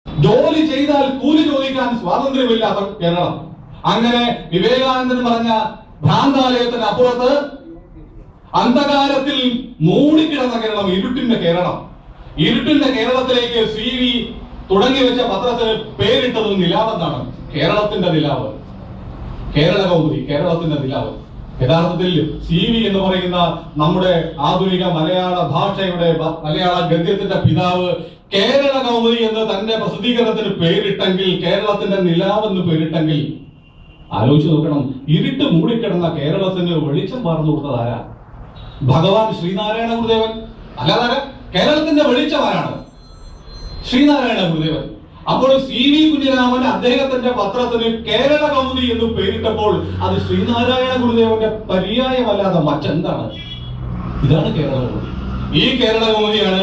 ജോലി ചെയ്താൽ കൂലി ചോദിക്കാൻ സ്വാതന്ത്ര്യമില്ലാത്ത കേരളം. അങ്ങനെ വിവേകാനന്ദൻ പറഞ്ഞ ഭ്രാന്താലയത്തിന് അപ്പുറത്ത് അന്ധകാരത്തിൽ മൂടിക്കിടന്ന കേരളം, ഇരുട്ടിന്റെ കേരളം. ഇരുട്ടിന്റെ കേരളത്തിലേക്ക് CV തുടങ്ങി വെച്ച പത്രത്തിന് പേരിട്ടത് നിലാവെന്നാണ്. കേരളത്തിന്റെ നിലാവ്, കേരള കൗമുദി, കേരളത്തിന്റെ നിലാവ്. യഥാർത്ഥത്തിൽ CV എന്ന് പറയുന്ന നമ്മുടെ ആധുനിക മലയാള ഭാഷയുടെ, മലയാള ഗദ്യത്തിന്റെ പിതാവ് കേരള കൗമുദി എന്ന് തന്റെ പ്രസിദ്ധീകരണത്തിന് പേരിട്ടെങ്കിൽ, കേരളത്തിന്റെ നിലാവെന്ന് പേരിട്ടെങ്കിൽ, ആലോചിച്ച് നോക്കണം. ഇരുട്ട് മൂടിക്കിടന്ന കേരളത്തിന് വെളിച്ചം പകർന്നു കൊടുത്തത് ആരാ? ഭഗവാൻ ശ്രീനാരായണ ഗുരുദേവൻ. അല്ലാതെ കേരളത്തിന്റെ വെളിച്ചം ആരാണ്? ശ്രീനാരായണ ഗുരുദേവൻ. അപ്പോൾ CV കുഞ്ഞിരാമൻ അദ്ദേഹത്തിന്റെ പത്രത്തിന് കേരള കൗമുദി എന്ന് പേരിട്ടപ്പോൾ അത് ശ്രീനാരായണ ഗുരുദേവന്റെ പര്യായമല്ലാതെ മറ്റെന്താണ്? ഇതാണ് കേരള കൗമുദി. ഈ കേരള കൗമുദിയാണ്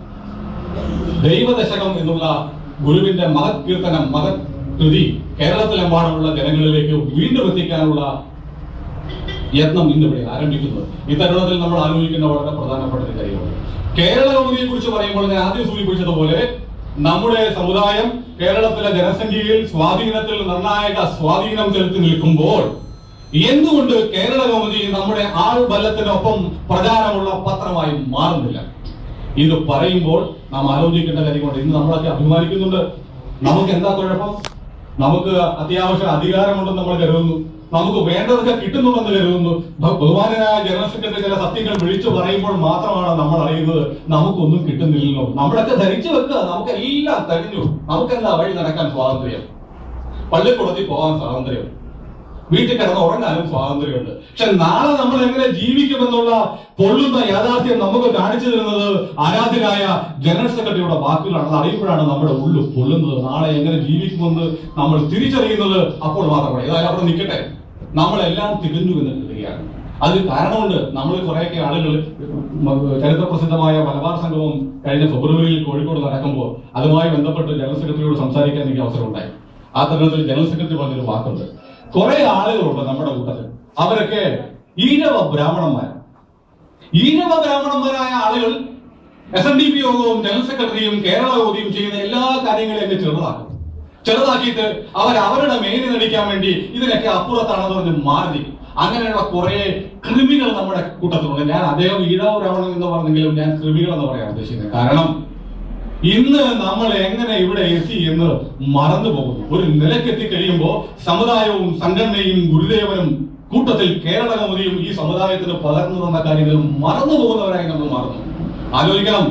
ദൈവദശകം എന്നുള്ള ഗുരുവിന്റെ മഹത് കീർത്തനം, മഹത് കൃതി കേരളത്തിലെമ്പാടുമുള്ള ജനങ്ങളിലേക്ക് വീണ്ടും എത്തിക്കാനുള്ള യത്നം ഇന്നിവിടെ ആരംഭിക്കുന്നത്. ഈ തരുണത്തിൽ നമ്മൾ ആലോചിക്കുന്ന വളരെ പ്രധാനപ്പെട്ട ഒരു കാര്യമാണ്. കേരള കൗമുദിയെ കുറിച്ച് പറയുമ്പോൾ ഞാൻ ആദ്യം സൂചിപ്പിച്ചതുപോലെ നമ്മുടെ സമുദായം കേരളത്തിലെ ജനസംഖ്യയിൽ സ്വാധീനത്തിൽ നിർണായക സ്വാധീനം ചെലുത്തി നിൽക്കുമ്പോൾ എന്തുകൊണ്ട് കേരള കൗമുദി നമ്മുടെ ആൾബലത്തിനൊപ്പം പ്രചാരമുള്ള പത്രമായി മാറുന്നില്ല? ഇത് പറയുമ്പോൾ നാം ആലോചിക്കേണ്ട കാര്യമുണ്ട്. ഇന്ന് നമ്മളൊക്കെ അഭിമാനിക്കുന്നുണ്ട്. നമുക്ക് എന്താ കുഴപ്പം? നമുക്ക് അത്യാവശ്യം അധികാരമുണ്ടെന്ന് നമ്മൾ കരുതുന്നു, നമുക്ക് വേണ്ടതൊക്കെ കിട്ടുന്നുണ്ടെന്ന് കരുതുന്നു. ബഹുമാനായ ജനറൽ സെക്രട്ടറി ചില സത്യങ്ങൾ വിളിച്ചു പറയുമ്പോൾ മാത്രമാണ് നമ്മൾ അറിയുന്നത് നമുക്കൊന്നും കിട്ടുന്നില്ലല്ലോ. നമ്മളൊക്കെ ധരിച്ചു വെക്കുക, നമുക്കെല്ലാം കഴിഞ്ഞു, നമുക്കെല്ലാം വഴി നടക്കാൻ സ്വാതന്ത്ര്യം, പള്ളിക്കൂടത്തിൽ പോകാൻ സ്വാതന്ത്ര്യം, വീട്ടിൽ കിടന്ന് ഉറങ്ങാനും സ്വാതന്ത്ര്യമുണ്ട്. പക്ഷെ നാളെ നമ്മൾ എങ്ങനെ ജീവിക്കുമെന്നുള്ള പൊള്ളുന്ന യാഥാർത്ഥ്യം നമുക്ക് കാണിച്ചു തരുന്നത് ആരാധ്യനായ ജനറൽ സെക്രട്ടറിയുടെ വാക്കുകളാണ്. അത് അറിയുമ്പോഴാണ് നമ്മുടെ ഉള്ളു പൊള്ളുന്നത്. നാളെ എങ്ങനെ ജീവിക്കുമെന്ന് നമ്മൾ തിരിച്ചറിയുന്നത് അപ്പോൾ മാത്രമാണ്. ഏതായാലും അവിടെ നിൽക്കട്ടെ, നമ്മളെല്ലാം തികഞ്ഞു എന്ന് കരുതുകയാണ്. അതിന് കാരണമുണ്ട്. നമ്മൾ കുറേയൊക്കെ ആളുകൾ ചരിത്രപ്രസിദ്ധമായ മലബാർ സംഗമം കഴിഞ്ഞ ഫെബ്രുവരിയിൽ കോഴിക്കോട് നടക്കുമ്പോൾ അതുമായി ബന്ധപ്പെട്ട് ജനറൽ സെക്രട്ടറിയോട് സംസാരിക്കാൻ എനിക്ക് അവസരം ഉണ്ടായി. ആ തരുണത്തിൽ ജനറൽ സെക്രട്ടറി പറഞ്ഞൊരു വാക്കുണ്ട്. കുറെ ആളുകളുണ്ട് നമ്മുടെ കൂട്ടത്തിൽ, അവരൊക്കെ ഈഴവ ബ്രാഹ്മണന്മാരാണ്. ഈഴവ ബ്രാഹ്മണന്മാരായ ആളുകൾ SNDP യോഗവും ജനറൽ സെക്രട്ടറിയും കേരള കൗമുദിയും ചെയ്യുന്ന എല്ലാ കാര്യങ്ങളെയും ചെറുതാക്കിയിട്ട് അവരുടെ മേനി നടിക്കാൻ വേണ്ടി ഇതിനൊക്കെ അപ്പുറത്താണെന്ന് പറഞ്ഞ് മാറി. അങ്ങനെയുള്ള കുറെ കൃമികൾ നമ്മുടെ കൂട്ടത്തിലുണ്ട്. ഞാൻ അദ്ദേഹം ഈഴവ ബ്രാഹ്മണൻ എന്ന് പറഞ്ഞെങ്കിലും ഞാൻ കൃമികൾ എന്ന് പറയാൻ ഉദ്ദേശിക്കുന്നത്. കാരണം ഇന്ന് നമ്മൾ എങ്ങനെ ഇവിടെ എത്തി എന്ന് മറന്നു പോകുന്നു. ഒരു നിലക്കെത്തി കഴിയുമ്പോൾ സമുദായവും സംഘടനയും ഗുരുദേവനും കൂട്ടത്തിൽ കേരള കൗമുദിയും ഈ സമുദായത്തിന് പകർന്നു തന്ന കാര്യങ്ങൾ മറന്നു പോകുന്നവരായി നമ്മൾ മാറുന്നു. ആലോചിക്കണം,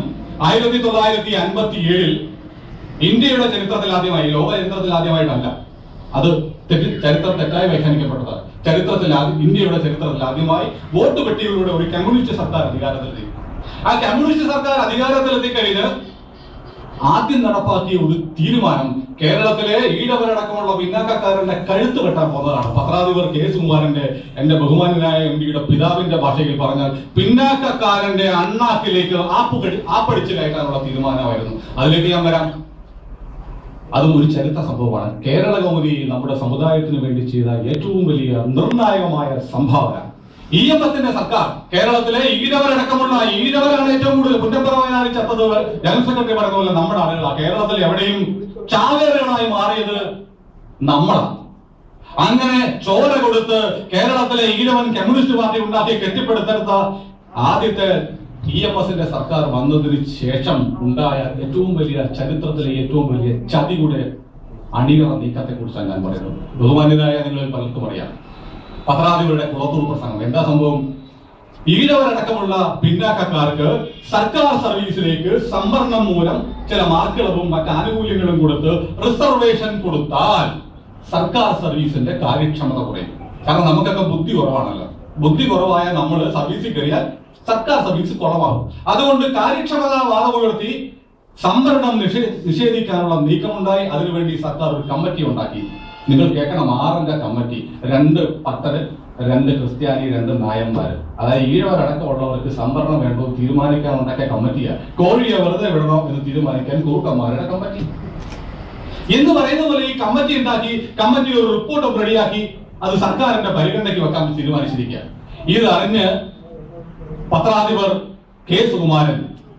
1957 ഇന്ത്യയുടെ ചരിത്രത്തിൽ ആദ്യമായി, ലോക ചരിത്രത്തിൽ ആദ്യമായിട്ടല്ല, അത് ചരിത്രം തെറ്റായി വ്യാഖ്യാനിക്കപ്പെട്ടതാണ്. ഇന്ത്യയുടെ ചരിത്രത്തിൽ ആദ്യമായി വോട്ട് പെട്ടികളിലൂടെ ഒരു കമ്മ്യൂണിസ്റ്റ് സർക്കാർ അധികാരത്തിലെത്തി. ആ കമ്മ്യൂണിസ്റ്റ് സർക്കാർ അധികാരത്തിലെത്തിക്കഴിഞ്ഞ് ആദ്യം നടപ്പാക്കിയ ഒരു തീരുമാനം കേരളത്തിലെ ഈഴവരടക്കമുള്ള പിന്നാക്കക്കാരന്റെ കഴുത്ത് വെട്ടാൻ പോകുന്നതാണ്. പത്രാധിപർ കെ സുകുമാരന്റെ, എന്റെ ബഹുമാനായ MPയുടെ പിതാവിന്റെ ഭാഷയിൽ പറഞ്ഞാൽ പിന്നാക്കക്കാരന്റെ അണ്ണാക്കിലേക്ക് ആപ്പടിച്ച് കയറ്റാനുള്ള തീരുമാനമായിരുന്നു. അതിലേക്ക് ഞാൻ വരാം. അതും ഒരു ചരിത്ര സംഭവമാണ്. കേരള കൗമുദി നമ്മുടെ സമുദായത്തിന് വേണ്ടി ചെയ്ത ഏറ്റവും വലിയ നിർണായകമായ സംഭാവന. EMSന്റെ സർക്കാർ കേരളത്തിലെ ഈഴവരടക്കമുള്ള ഈഴവരാണ് ഏറ്റവും കൂടുതൽ കുറ്റപ്പുറമായി ചത്തത്. ജനറൽ സെക്രട്ടറി പറയുന്ന പോലെ നമ്മുടെ ആളുകളാണ്. കേരളത്തിൽ എവിടെയും ചാവേറുകളായി മാറിയത് നമ്മളാണ്. അങ്ങനെ ചോര കൊടുത്ത് കേരളത്തിലെ ഈഴവൻ കമ്മ്യൂണിസ്റ്റ് പാർട്ടി ഉണ്ടാക്കി കെട്ടിപ്പടുത്തെടുത്ത ആദ്യത്തെ EMSന്റെ സർക്കാർ വന്നതിന് ശേഷം ഉണ്ടായ ഏറ്റവും വലിയ, ചരിത്രത്തിലെ ഏറ്റവും വലിയ ചതിയുടെ അണിയറ നീക്കത്തെ കുറിച്ചാണ് ഞാൻ പറയുന്നത്. ബഹുമാന്യരായ നിങ്ങളിൽ പലർക്കും അറിയാം. പത്രാധിപരുടെ കുളത്തൂർ പ്രസംഗം. എന്താ സംഭവം? ഈഴവരടക്കമുള്ള പിന്നാക്കക്കാർക്ക് സർക്കാർ സർവീസിലേക്ക് സംവരണം മൂലം ചില മാർക്കിളവും മറ്റ് ആനുകൂല്യങ്ങളും കൊടുത്ത് റിസർവേഷൻ കൊടുത്താൽ സർക്കാർ സർവീസിന്റെ കാര്യക്ഷമത കുറയും. കാരണം നമുക്കൊക്കെ ബുദ്ധി കുറവാണല്ലോ. ബുദ്ധി കുറവായ നമ്മൾ സർവീസിൽ കയറിയാൽ സർക്കാർ സർവീസ് കുറവാകും. അതുകൊണ്ട് കാര്യക്ഷമതാ വാദമുയർത്തി സംവരണം നിഷേധിക്കാനുള്ള നീക്കമുണ്ടായി. അതിനുവേണ്ടി സർക്കാർ ഒരു കമ്മിറ്റി ഉണ്ടാക്കി. നിങ്ങൾ കേൾക്കണം, 6 കമ്മിറ്റി, 2 പട്ടര്, 2 ക്രിസ്ത്യാനി, 2 നായന്മാര്. അതായത് ഈഴവരടക്കമുള്ളവർക്ക് സംവരണം വേണ്ടോ തീരുമാനിക്കാൻ ഉണ്ടാക്കിയ കമ്മിറ്റിയാണ്. കോഴിയെ വെറുതെ വിടണോ എന്ന് തീരുമാനിക്കാൻ കൂട്ടന്മാരുടെ കമ്മിറ്റി എന്ന് പറയുന്ന പോലെ ഈ കമ്മിറ്റി ഉണ്ടാക്കി. കമ്മിറ്റി ഒരു റിപ്പോർട്ട് റെഡിയാക്കി അത് സർക്കാരിന്റെ പരിഗണനയ്ക്ക് വെക്കാൻ തീരുമാനിച്ചിരിക്കുക. ഇതറിഞ്ഞ് പത്രാധിപർ കെ സുകുമാരൻ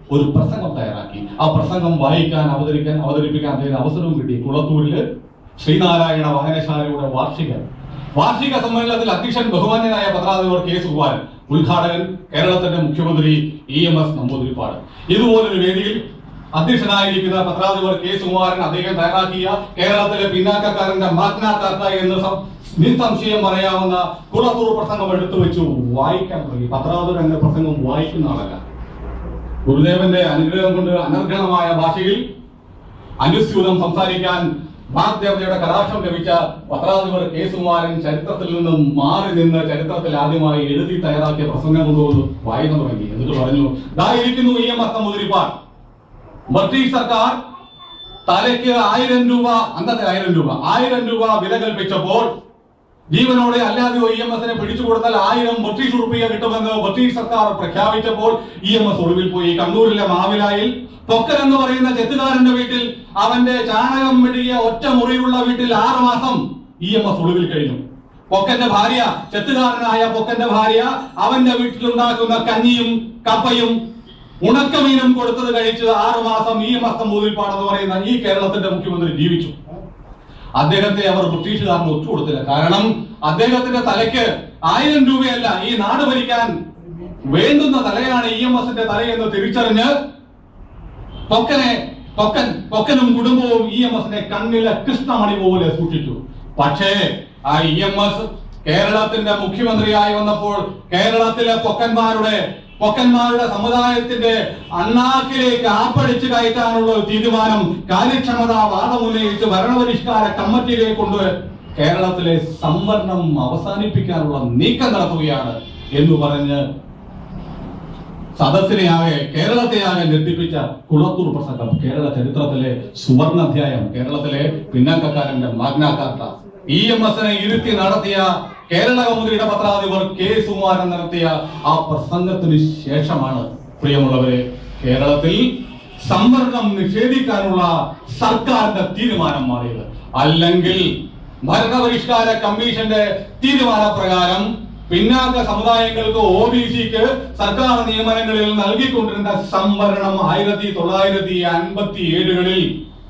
ഒരു പ്രസംഗം തയ്യാറാക്കി. ആ പ്രസംഗം അവതരിപ്പിക്കാൻ അദ്ദേഹം അവസരവും കിട്ടി. കുളത്തൂരില് ശ്രീനാരായണ വായനശാലയുടെ വാർഷിക സമ്മേളനത്തിൽ അധ്യക്ഷൻ ബഹുമാന്യനായ പത്രാധിപർ കെ സുകുമാരൻ, ഉദ്ഘാടകൻ കേരളത്തിന്റെ മുഖ്യമന്ത്രി EMS നമ്പൂതിരിപ്പാട്. ഇതുപോലൊരു വേദിയിൽ അധ്യക്ഷനായിരിക്കുന്ന പത്രാധിപർ കെ സുകുമാരൻ അദ്ദേഹം തയ്യാറാക്കിയ കേരളത്തിലെ പിന്നാക്കക്കാരന്റെ മാഗ്നാ കാർട്ട എന്ന് നിസ്സംശയം പറയാവുന്ന കുളത്തൂർ പ്രസംഗം എടുത്തു വെച്ചു വായിക്കാൻ തുടങ്ങി. പത്രാധിപർ എന്ന പ്രസംഗം വായിക്കുന്ന ആളല്ല. ഗുരുദേവന്റെ അനുഗ്രഹം കൊണ്ട് അനർഘണമായ ഭാഷയിൽ അനുസ്യൂതം സംസാരിക്കാൻ വാഗ്ദേവതയുടെ കടാക്ഷം ലഭിച്ച പത്രാധിപർ കെ സുകുമാരൻ ചരിത്രത്തിൽ നിന്നും മാറി നിന്ന് ചരിത്രത്തിൽ ആദ്യമായി എഴുതി തയ്യാറാക്കിയ പ്രസംഗം കൊണ്ടുവന്നു വായന തുടങ്ങി. എന്നിട്ട് പറഞ്ഞു, ഇതായിരിക്കുന്നു EMS നമ്പൂതിരിപ്പാട്. ബ്രിട്ടീഷ് സർക്കാർ തലയ്ക്ക് 1000 രൂപ, അന്നത്തെ 1000 രൂപ വില കൽപ്പിച്ചപ്പോൾ ജീവനോടെ അല്ലാതെയോ EMSനെ പിടിച്ചു കൊടുത്താൽ 1000 ബ്രിട്ടീഷ് റുപ്പിയ കിട്ടുമെന്ന് ബ്രിട്ടീഷ് സർക്കാർ പ്രഖ്യാപിച്ചപ്പോൾ EMS ഒളിവിൽ പോയി. കണ്ണൂരിലെ മാവിലായിൽ പൊക്കൻ എന്ന് പറയുന്ന ചെത്തുകാരന്റെ വീട്ടിൽ, അവന്റെ ചാണകം മെഴുകിയ ഒറ്റ മുറിയുള്ള വീട്ടിൽ 6 മാസം EMS ഒളിവിൽ കഴിഞ്ഞു. പൊക്കന്റെ ഭാര്യ, ചെത്തുകാരനായ പൊക്കന്റെ ഭാര്യ അവന്റെ വീട്ടിലുണ്ടാക്കുന്ന കഞ്ഞിയും കപ്പയും ഉണക്കമീനും കൊടുത്തത് കഴിച്ച് 6 മാസം EMS നമ്പൂതിരിപ്പാട് എന്ന് പറയുന്ന ഈ കേരളത്തിന്റെ മുഖ്യമന്ത്രി ജീവിച്ചു. അദ്ദേഹത്തെ അവർ ബ്രിട്ടീഷുകാരന് ഒറ്റുകൊടുത്തില്ല. കാരണം അദ്ദേഹത്തിന്റെ തലയ്ക്ക് 1000 രൂപയല്ല, ഈ നാട് ഭരിക്കാൻ വേണ്ടുന്ന തലയാണ് EMSന്റെ തലയെന്ന് തിരിച്ചറിഞ്ഞ് പൊക്കനും കുടുംബവും EMSനെ കണ്ണിലെ കൃഷ്ണമണി പോലെ സൂക്ഷിച്ചു. പക്ഷേ ആ EMS കേരളത്തിന്റെ മുഖ്യമന്ത്രിയായി വന്നപ്പോൾ കേരളത്തിലെ പൊക്കന്മാരുടെ സമുദായത്തിന്റെ അണ്ണാക്കിലേക്ക് ആപ്പടിച്ചു കയറ്റാനുള്ള തീരുമാനം കാര്യക്ഷമതാ വാദമുന്നയിച്ച് ഭരണപരിഷ്കാര കമ്മിറ്റിയിലേക്ക് കൊണ്ട് കേരളത്തിലെ സംവരണം അവസാനിപ്പിക്കാനുള്ള നീക്കം നടത്തുകയാണ് എന്ന് പറഞ്ഞ് സദസ്സിനെയാകെ കേരളത്തെയാകെ ഞെട്ടിപ്പിച്ച കുളത്തൂർ പ്രസംഗം കേരള ചരിത്രത്തിലെ സുവർണാധ്യായം, കേരളത്തിലെ പിന്നാക്കക്കാരന്റെ മാഗ്നാ കാർട്ട. EMSനെ ഇരുത്തി നടത്തിയ കേരള കൗമുദിയുടെ പത്രാധിപർ കെ സുകുമാരൻ നടത്തിയ ആ പ്രസംഗത്തിന് ശേഷമാണ് പ്രിയമുള്ളവരെ കേരളത്തിൽ സംവരണം നിഷേധിക്കാനുള്ള സർക്കാരിന്റെ തീരുമാനം മാറിയത്. അല്ലെങ്കിൽ ഭരണപരിഷ്കാര കമ്മീഷന്റെ തീരുമാനപ്രകാരം പിന്നാക്ക സമുദായങ്ങൾക്ക് OBCക്ക് സർക്കാർ നിയമനങ്ങളിൽ നൽകിക്കൊണ്ടിരുന്ന സംവരണം 1957-കളിൽ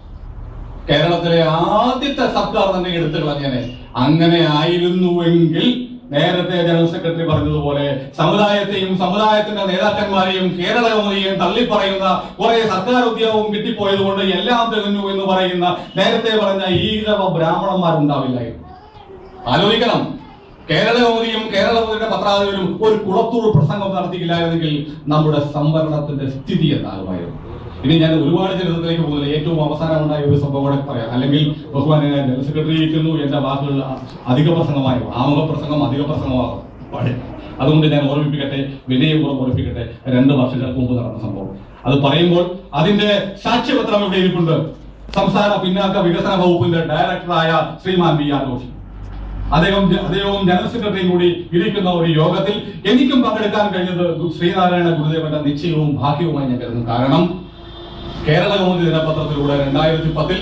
കേരളത്തിലെ ആദ്യത്തെ സർക്കാർ തന്നെ എടുത്തു കളഞ്ഞേനെ. അങ്ങനെ ആയിരുന്നുവെങ്കിൽ നേരത്തെ ജനറൽ സെക്രട്ടറി പറഞ്ഞതുപോലെ സമുദായത്തെയും സമുദായത്തിന്റെ നേതാക്കന്മാരെയും കേരള കൗമുദിയെയും തള്ളിപ്പറയുന്ന കുറെ സർക്കാർ ഉദ്യോഗവും കിട്ടിപ്പോയത് കൊണ്ട് എല്ലാം തികഞ്ഞു എന്ന് പറയുന്ന നേരത്തെ പറഞ്ഞ ഈഴവ ബ്രാഹ്മണന്മാരുണ്ടാവില്ലായിരുന്നു. ആലോചിക്കണം, കേരള കൗമുദിയും കേരള കൗമുദിയുടെ പത്രാധിപരും ഒരു കുളത്തൂർ പ്രസംഗം നടത്തിയില്ലായിരുന്നെങ്കിൽ നമ്മുടെ സംവരണത്തിന്റെ സ്ഥിതി എന്താകുമായിരുന്നു? ഇനി ഞാൻ ഒരുപാട് ചരിത്രത്തിലേക്ക് പോകുന്നില്ല. ഏറ്റവും അവസാനം ഉണ്ടായ ഒരു സംഭവം കൂടെ പറയാം. അല്ലെങ്കിൽ ബഹുമാനായ ജനറൽ സെക്രട്ടറി ഇരിക്കുന്നു, എന്റെ വാക്കുകൾ അധിക പ്രസംഗമായി, ആമുഖ പ്രസംഗം അധിക പ്രസംഗമാകും പാടില്ല. അതുകൊണ്ട് ഞാൻ വിനയപൂർവ്വം ഓർമ്മിപ്പിക്കട്ടെ 2 വർഷങ്ങൾക്ക് മുമ്പ് നടന്ന സംഭവം. അത് പറയുമ്പോൾ അതിന്റെ സാക്ഷ്യപത്രം ഇവിടെ ഇരിപ്പുണ്ട്. സംസ്ഥാന പിന്നാക്ക വികസന വകുപ്പിന്റെ ഡയറക്ടറായ ശ്രീമാൻ വി ആർ ജോഷി, അദ്ദേഹവും ജനറൽ സെക്രട്ടറിയും കൂടി ഇരിക്കുന്ന ഒരു യോഗത്തിൽ എനിക്കും പങ്കെടുക്കാൻ കഴിഞ്ഞത് ശ്രീനാരായണ ഗുരുദേവന്റെ നിശ്ചയവും ഭാഗ്യവുമായി ഞാൻ കരുതുന്നു. കാരണം കേരള കൗമുദി ദിനപത്രത്തിലൂടെ 2010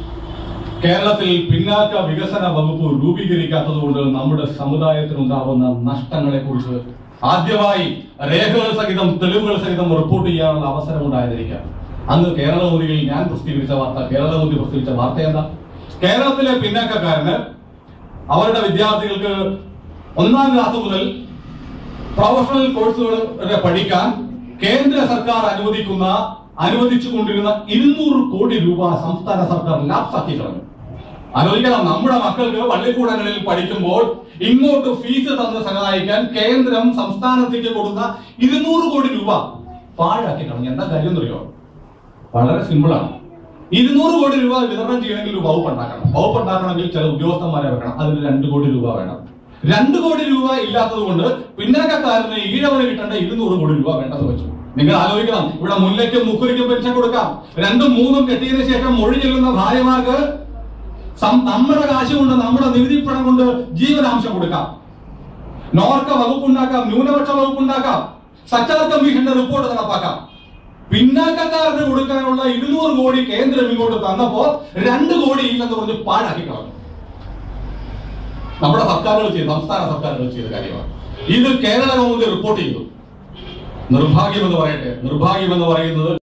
കേരളത്തിൽ പിന്നാക്ക വികസന വകുപ്പ് രൂപീകരിക്കാത്തത് കൊണ്ട് നമ്മുടെ സമുദായത്തിനുണ്ടാവുന്ന നഷ്ടങ്ങളെ കുറിച്ച് ആദ്യമായി രേഖകൾ സഹിതം തെളിവുകൾ സഹിതം റിപ്പോർട്ട് ചെയ്യാനുള്ള അവസരം ഉണ്ടായിരിക്കാം. അന്ന് കേരള കൗമുദിയിൽ ഞാൻ പ്രസിദ്ധീകരിച്ച വാർത്ത എന്താ? കേരളത്തിലെ പിന്നാക്കക്കാരന് അവരുടെ വിദ്യാർത്ഥികൾക്ക് 1ാം ക്ലാസ് മുതൽ പ്രൊഫഷണൽ കോഴ്സുകൾ പഠിക്കാൻ കേന്ദ്ര സർക്കാർ അനുവദിച്ചുകൊണ്ടിരുന്ന 200 കോടി രൂപ സംസ്ഥാന സർക്കാർ ലാപ്സാക്കി കളഞ്ഞു. ആലോചിക്കണം, നമ്മുടെ മക്കൾക്ക് പള്ളിക്കൂടങ്ങളിൽ പഠിക്കുമ്പോൾ ഇങ്ങോട്ട് ഫീസ് തന്ന് സഹായിക്കാൻ കേന്ദ്രം സംസ്ഥാനത്തേക്ക് കൊടുത്ത 200 കോടി രൂപ പാഴാക്കി കളഞ്ഞു. എന്താ കാര്യം എന്നറിയോ? വളരെ സിമ്പിളാണ്. 200 കോടി രൂപ വിതരണം ചെയ്യണമെങ്കിൽ ഒരു വകുപ്പ് ഉണ്ടാക്കണം. വകുപ്പ് ഉണ്ടാക്കണമെങ്കിൽ ചില ഉദ്യോഗസ്ഥന്മാരെ വെക്കണം. അതിന് 2 കോടി രൂപ വേണം. 2 കോടി രൂപ ഇല്ലാത്തത് കൊണ്ട് പിന്നാക്കക്കാരന് ഈഴവന് കിട്ടേണ്ട 200 കോടി രൂപ വേണ്ടെന്ന് വെച്ചു. നിങ്ങൾ ആലോചിക്കണം, ഇവിടെ മുല്ലയ്ക്കും മുക്കുരിക്കും പെൻഷൻ കൊടുക്കാം. 2ഉം 3ഉം കെട്ടിയതിനു ശേഷം മൊഴി ചെല്ലുന്ന ഭാര്യമാർക്ക് നമ്മുടെ കാശ് കൊണ്ട്, നമ്മുടെ നികുതിപ്പണം കൊണ്ട് ജീവനാംശം കൊടുക്കാം. നോർക്ക വകുപ്പുണ്ടാക്കാം, ന്യൂനപക്ഷ വകുപ്പുണ്ടാക്കാം, സച്ചാർ കമ്മീഷന്റെ റിപ്പോർട്ട് നടപ്പാക്കാം. പിന്നാക്കക്കാരന് കൊടുക്കാനുള്ള 200 കോടി കേന്ദ്രം ഇങ്ങോട്ട് തന്നപ്പോ 2 കോടി ഇല്ലെന്ന് പറഞ്ഞ് പാഴാക്കി കളഞ്ഞു. നമ്മുടെ സംസ്ഥാന സർക്കാരുകൾ ചെയ്ത കാര്യമാണ്. ഇത് കേരള കൗമുദി റിപ്പോർട്ട് ചെയ്തു. നിർഭാഗ്യമെന്ന് പറയട്ടെ, നിർഭാഗ്യമെന്ന് പറയുന്നത്